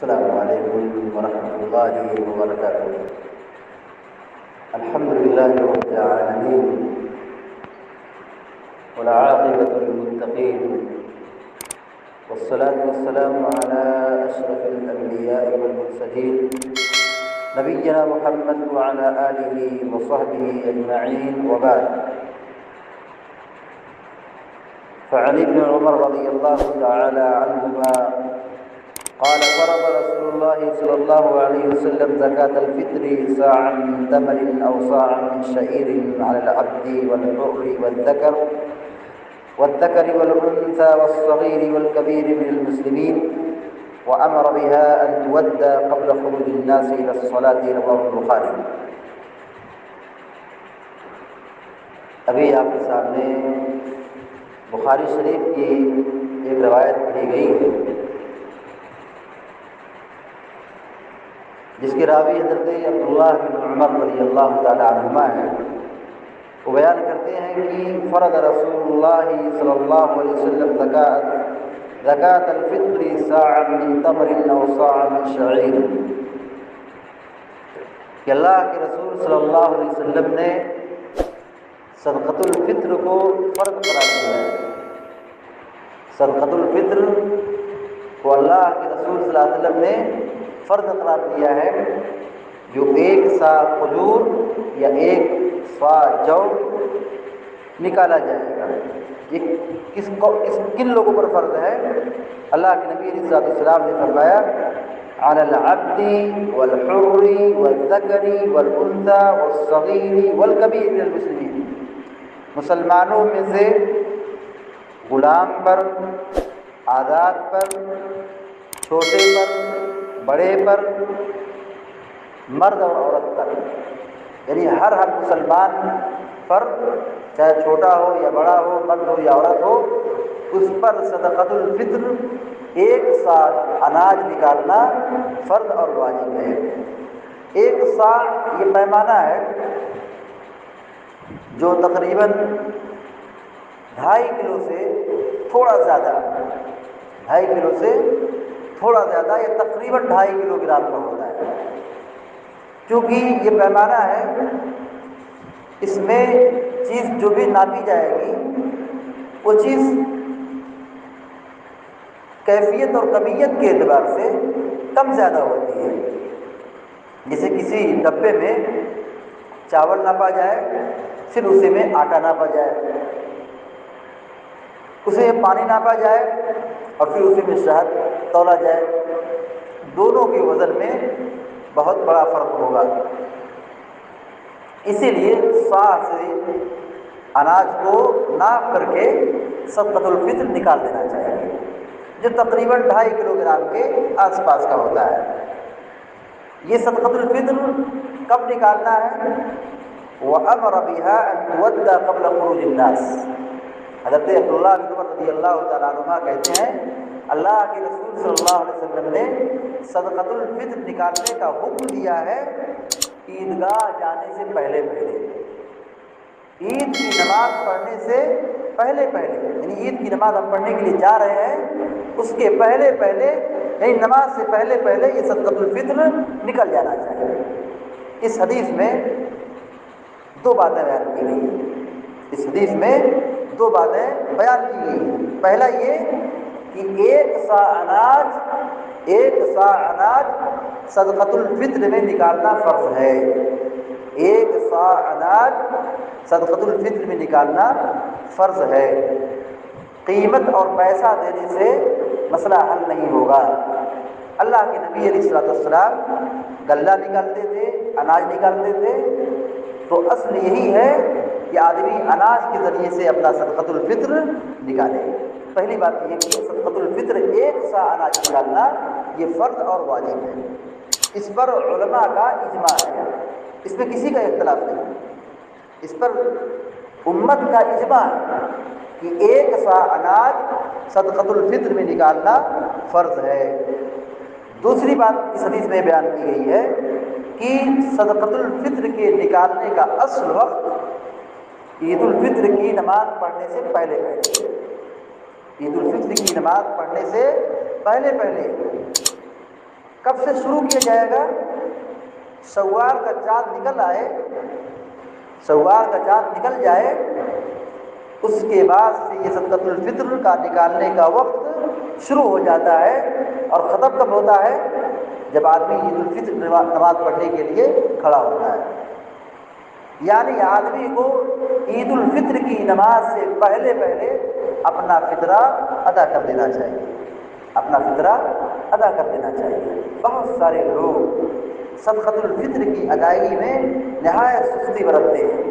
السلام علیکم ورحمۃ اللہ وبرکاتہ۔ الحمد للہ رب العالمین والعاقبۃ للمتقین والصلاة والسلام علی اشرف الانبیاء والمرسلین نبینا محمد وعلی آلہ وصحبہ اجمعین وبعد۔ فعن ابن عمر رضی اللہ تعالی عنہما قال فرض رسول الله صلى الله عليه وسلم زكاة الفطر صاعا من تمر أو صاعا من شعير على العبد والحر والذكر والأنثى والصغير والكبير من المسلمين وأمر بها أن تودى قبل خروج الناس إلى الصلاة، رواه البخاري۔ ابھی آپ کے سامنے بخاری شریف کی ایک روایت پڑھی گئی ہے جس کے راوی حضرت عبداللہ بن عمر رضی اللہ تعالی عنہما ہیں۔ وہ بیان کرتے ہیں کہ فرض رسول اللہ صلی اللہ علیہ وسلم زکاة الفطر صاعا من تمر او صاعا من شعیر، کہ اللہ کے رسول صلی اللہ علیہ وسلم نے صدقۃ الفطر کو فرض قرار دیا ہے۔ صدقۃ الفطر کو اللہ کے رسول صلی اللہ علیہ وسلم نے فرض قرار دیا ہے، جو 1 سا کھجور یا 1 سا جو نکالا جائے گا۔ یہ کن لوگوں پر فرض ہے؟ اللہ کے نبی علیہ السلام نے فرمایا علی العبد والحر والذکر والانثى والصغیر والکبیر من المسلمین، مسلمانوں میں سے غلام پر، آزاد پر، چھوٹے پر، بڑے پر، مرد اور عورت پر، یعنی ہر مسلمان پر، چاہے چھوٹا ہو یا بڑا ہو، مرد ہو یا عورت ہو، اس پر صدقۃ الفطر 1 سا اناج نکالنا فرض اور واجب ہے۔ 1 سا یہ پیمانہ ہے جو تقریباً 2.5 کلو سے تھوڑا زیادہ، 2.5 کلو سے تھوڑا زیادہ، یا تقریباً 2.5 کلو گرام کا ہوتا ہے۔ کیونکہ یہ پیمانہ ہے، اس میں چیز جو بھی ناپی جائے گی وہ چیز کیفیت اور کمیت کے اعتبار سے کم زیادہ ہوتی ہے۔ جیسے کسی ڈبے میں چاول ناپا جائے، پھر اسی میں آٹا ناپا جائے، اسے پانی ناپا جائے اور پھر اسی میں شہد تولا جائے، دونوں کے وزن میں بہت بڑا فرق ہوگا۔ اسی لیے صاع سے اناج کو ناپ کر کے صدقۃ الفطر نکال دینا چاہیے، جو تقریباً 2.5 کلو گرام کے آس پاس کا ہوتا ہے۔ یہ صدقۃ الفطر کب نکالنا ہے؟ وَأَمَرَ بِهَا أَن تُوَدَّى قَبْلَ خُرُوجِ النَّاسِ۔ حضرت عبداللہ بن عمر رضی اللہ تعالیٰ عنہما کہتے ہیں اللہ کے رسول صلی اللہ علیہ وسلم نے صدقۃ الفطر نکالنے کا حکم دیا ہے عیدگاہ جانے سے پہلے، عید کی نماز پڑھنے سے پہلے، یعنی عید کی نماز ہم پڑھنے کے لیے جا رہے ہیں، اس کے پہلے، یعنی نماز سے پہلے یہ صدقۃ الفطر نکل جانا چاہیے۔ اس حدیث میں 2 باتیں بیان کی گئی ہیں، اس حدیث میں 2 باتیں بیان کی گئی ہیں۔ پہلا یہ کہ 1 سا اناج صدقۃ الفطر میں نکالنا فرض ہے۔ 1 سا اناج صدقۃ الفطر میں نکالنا فرض ہے۔ قیمت اور پیسہ دینے سے مسئلہ حل نہیں ہوگا۔ اللہ کے نبی علیہ السلام غلہ نکالتے تھے، اناج نکالتے تھے، تو اصل یہی ہے کہ آدمی اناج کے ذریعے سے اپنا صدقۃ الفطر نکالے۔ پہلی بات یہ کہ صدقۃ الفطر 1 سا اناج نکالنا یہ فرض اور واجب ہے۔ اس پر علماء کا اجماع ہے، اس میں کسی کا اختلاف نہیں، اس پر امت کا اجماع ہے کہ 1 سا اناج صدقۃ الفطر میں نکالنا فرض ہے۔ دوسری بات اس حدیث میں بیان کی گئی ہے کہ صدقۃ الفطر کے نکالنے کا اصل وقت عید الفطر کی نماز پڑھنے سے پہلے، عید الفطر کی نماز پڑھنے سے پہلے کب سے شروع کیا جائے گا؟ شوال کا چاند نکل آئے، شوال کا چاند نکل جائے، اس کے بعد سے یہ صدقۃ الفطر کا نکالنے کا وقت شروع ہو جاتا ہے، اور ختم کب ہوتا ہے؟ جب آدمی عید الفطر نماز پڑھنے کے لیے کھڑا ہوتا ہے۔ یعنی آدمی کو عید الفطر کی نماز سے پہلے پہلے اپنا فطرہ ادا کر دینا چاہیے، اپنا فطرہ ادا کر دینا چاہیے۔ بہت سارے لوگ صدقۃ الفطر کی ادائیگی میں نہایت سستی برتتے ہیں۔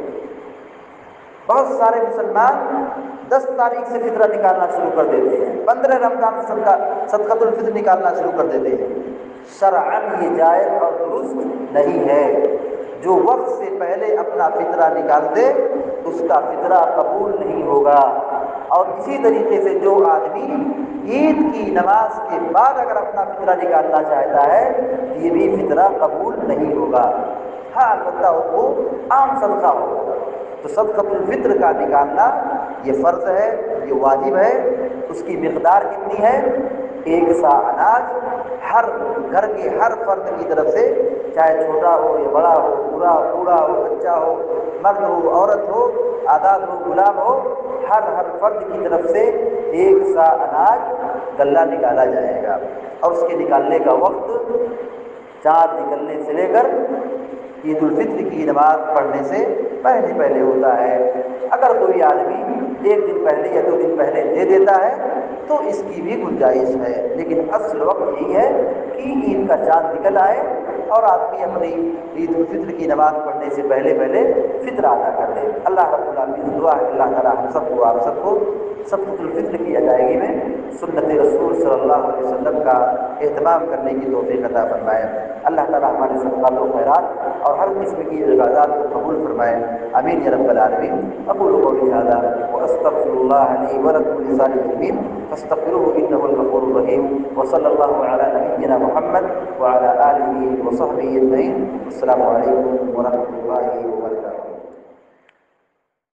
بہت سارے مسلمان 10 تاریخ سے فطرہ نکالنا شروع کر دیتے ہیں، 15 رمضان سے صدقۃ الفطر نکالنا شروع کر دیتے ہیں۔ شرعاً یہ جائز اور درست نہیں ہے۔ جو وقت سے پہلے اپنا فطرہ نکال دے اس کا فطرہ قبول نہیں ہوگا، اور اسی طریقے سے جو آدمی عید کی نماز کے بعد اگر اپنا فطرہ نکالنا چاہتا ہے یہ بھی فطرہ قبول نہیں ہوگا۔ ہاں البتہ وہ عام صدقہ ہوگا۔ تو صدقۃ الفطر کا نکالنا یہ فرض ہے، یہ واجب ہے۔ اس کی مقدار کتنی ہے؟ 1 سا اناج ہر گھر کے ہر فرد کی طرف سے، چاہے چھوٹا ہو یا بڑا ہو، بوڑھا ہو، بچہ ہو، مرد ہو، عورت ہو، آزاد ہو، غلام ہو، ہر فرد کی طرف سے 1 سا اناج غلہ نکالا جائے گا، اور اس کے نکالنے کا وقت چاند نکلنے سے لے کر عید الفطر کی نماز پڑھنے سے پہلے پہلے ہوتا ہے۔ اگر کوئی آدمی 1 دن پہلے یا 2 دن پہلے دے دیتا ہے تو اس کی بھی گنجائش ہے، لیکن اصل وقت یہی ہے کہ عید کا چاند نکل آئے اور آدمی اپنی عید الفطر کی نماز پڑھنے سے پہلے پہلے فطر ادا کر دے۔ اللہ رب العالمین سے دعا ہے اللہ تعالیٰ ہم سب کو، آپ سب کو صدقۃ الفطر کی ادائیگی میں سنت رسول صلی اللہ علیہ وسلم کا اہتمام کرنے کی توفیق عطا فرمائے۔ اللہ تعالیٰ ہمارے صدقات و خیرات اور ہر قسم کی عبادات کو قبول فرمائے، آمین یا رب العالمین۔ اقول قولی ھذا واستغفر اللہ لی ولکم ولسائر المسلمین فاستغفروه انه الغفور الرحیم، وصلی اللہ علی نبینا محمد وعلی آلہ وصحبہ اجمعین۔ السلام علیکم ورحمۃ اللہ وبرکاتہ۔